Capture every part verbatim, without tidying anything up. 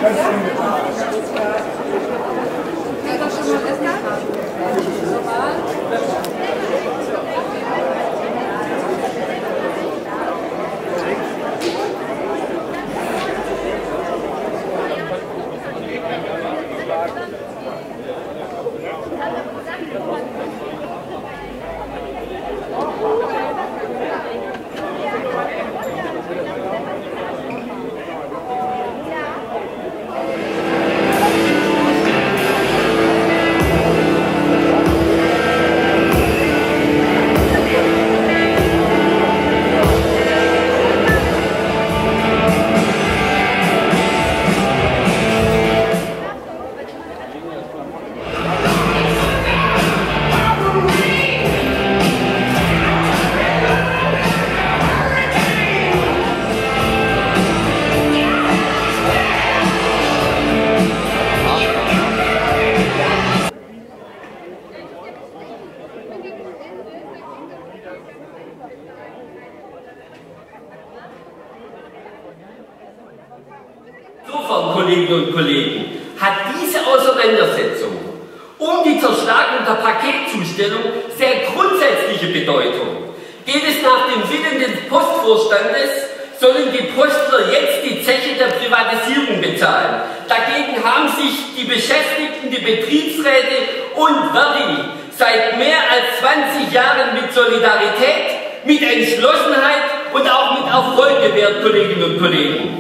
Insofern, Kolleginnen und Kollegen, hat diese Auseinandersetzung um die Zerschlagung der Paketzustellung sehr grundsätzliche Bedeutung. Geht es nach dem Willen des Postvorstandes, sollen die Postler jetzt die Zeche der Privatisierung bezahlen. Dagegen haben sich die Beschäftigten, die Betriebsräte und ver.di seit mehr als zwanzig Jahren mit Solidarität, mit Entschlossenheit und auch mit Erfolg gewährt, Kolleginnen und Kollegen.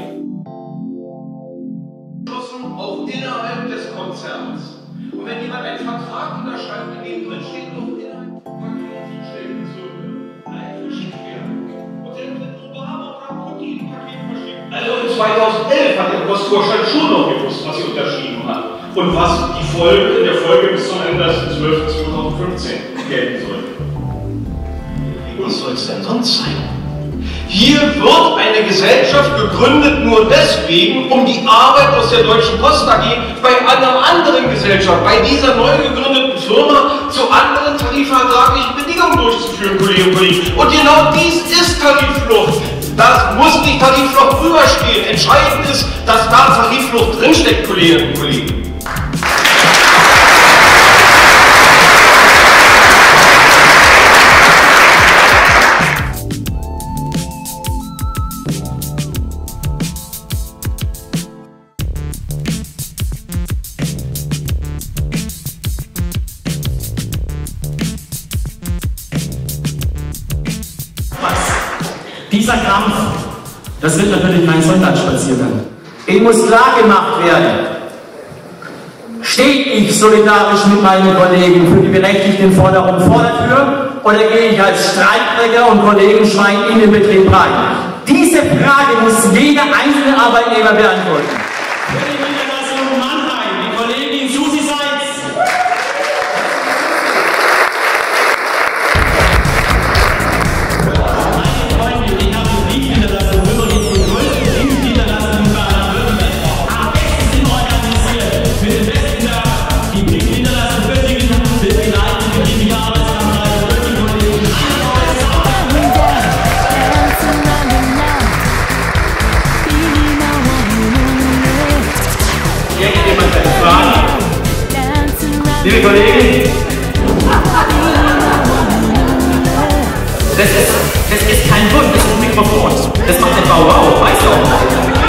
Auch innerhalb des Konzerns. Und wenn jemand einen Vertrag unterschreibt, in dem drin steht, auch innerhalb des Paketzustellung verschickt werden. Und der wird Obama oder Putin Paket verschickt. Also in zweitausendelf hat der Postvorstand schon noch gewusst, was sie unterschrieben hat. Und was die Folge, in der Folge bis zum einunddreißigsten zwölften zweitausendfünfzehn gelten soll. Was soll es denn sonst sein? Hier wird eine Gesellschaft gegründet nur deswegen, um die Arbeit aus der Deutschen Post A G bei einer anderen Gesellschaft, bei dieser neu gegründeten Firma zu anderen tarifvertraglichen Bedingungen durchzuführen, Kolleginnen und Kollegen. Und genau dies ist Tarifflucht. Das muss die Tarifflucht überstehen. Entscheidend ist, dass da Tarifflucht drinsteckt, Kolleginnen und Kollegen. Dieser Kampf, das wird natürlich mein Sonntagsspaziergang. Ihm muss klar gemacht werden, stehe ich solidarisch mit meinen Kollegen für die berechtigten Forderungen vor der Tür oder gehe ich als Streikbrecher und Kollegenschwein in den Betrieb rein? Diese Frage muss jeder einzelne Arbeitnehmer beantworten. Für die Niederlassung Mannheim, die Kollegin Susi Seitz. Liebe Kollegen, das ist, das ist kein Bund, das ist ein Mikrofon. Das macht der BaWü auch, weißt du auch.